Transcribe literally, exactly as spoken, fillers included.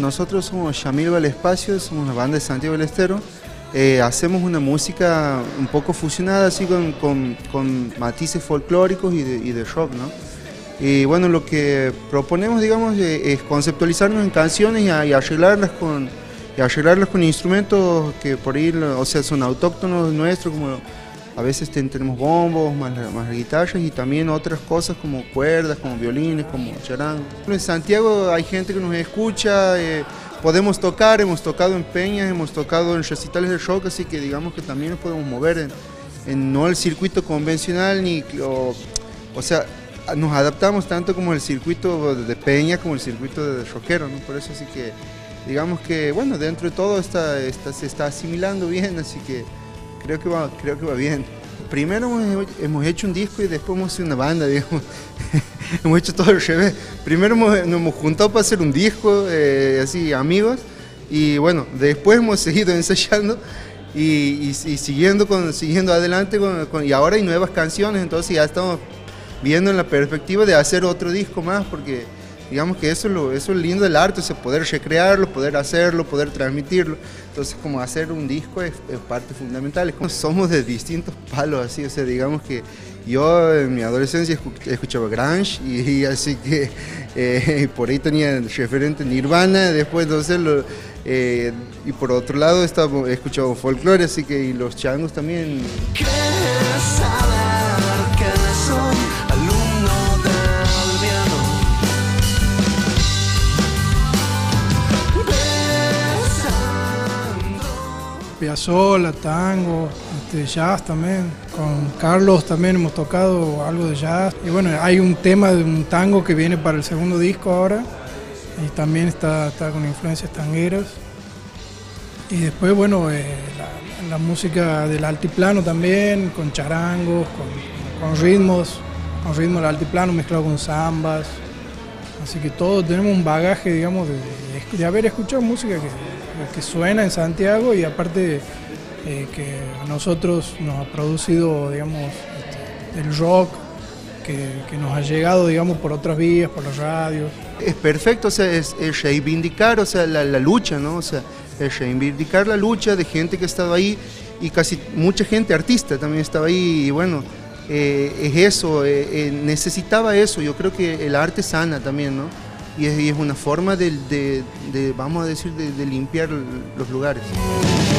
nosotros somos Yamil Valespacio, somos una banda de Santiago del Estero. Eh, hacemos una música un poco fusionada, así con, con, con matices folclóricos y de, y de rock, ¿no? Y bueno, lo que proponemos, digamos, es conceptualizarnos en canciones y, y arreglarlas con, y arreglarlas con instrumentos que por ahí, o sea, son autóctonos nuestros, como a veces tenemos bombos, más, más guitarras y también otras cosas como cuerdas, como violines, como charangos. En Santiago hay gente que nos escucha, eh, podemos tocar, hemos tocado en peñas, hemos tocado en recitales de rock, así que digamos que también nos podemos mover en, en no el circuito convencional, ni o, o sea, nos adaptamos tanto como el circuito de peña como el circuito de rockero, ¿no? Por eso así que digamos que bueno, dentro de todo está, está, se está asimilando bien, así que creo que va, creo que va bien. Primero hemos, hemos hecho un disco y después hemos hecho una banda, digamos. Hemos hecho todo al revés. Primero hemos, nos hemos juntado para hacer un disco, eh, así, amigos, y bueno, después hemos seguido ensayando y, y, y siguiendo, con, siguiendo adelante, con, con, y ahora hay nuevas canciones, entonces ya estamos viendo en la perspectiva de hacer otro disco más, porque digamos que eso es lo, eso es lo lindo del arte, o sea, poder recrearlo, poder hacerlo, poder transmitirlo. Entonces, como hacer un disco es, es parte fundamental. Es como somos de distintos palos, así, o sea, digamos que yo en mi adolescencia escuchaba grunge y, y así que eh, por ahí tenía el referente Nirvana, después entonces lo, eh, y por otro lado estaba, he escuchado folclore, así que y los changos también. Piazzolla, tango, este, jazz también. Con Carlos también hemos tocado algo de jazz. Y bueno, hay un tema de un tango que viene para el segundo disco ahora. Y también está, está con influencias tangueras. Y después, bueno, eh, la, la música del altiplano también, con charangos, con, con ritmos, con ritmos del altiplano mezclado con zambas. Así que todos tenemos un bagaje, digamos, de, de, de haber escuchado música que, que suena en Santiago y aparte eh, que a nosotros nos ha producido, digamos, este, el rock que, que nos ha llegado, digamos, por otras vías, por las radios. Es perfecto, o sea, es, es reivindicar, o sea, la, la lucha, ¿no? O sea, es reivindicar la lucha de gente que ha estado ahí y casi mucha gente artista también estaba ahí y bueno. Eh, es eso, eh, eh, necesitaba eso, yo creo que el arte sana también, ¿no? Y es, y es una forma de, de, de, vamos a decir, de, de limpiar los lugares.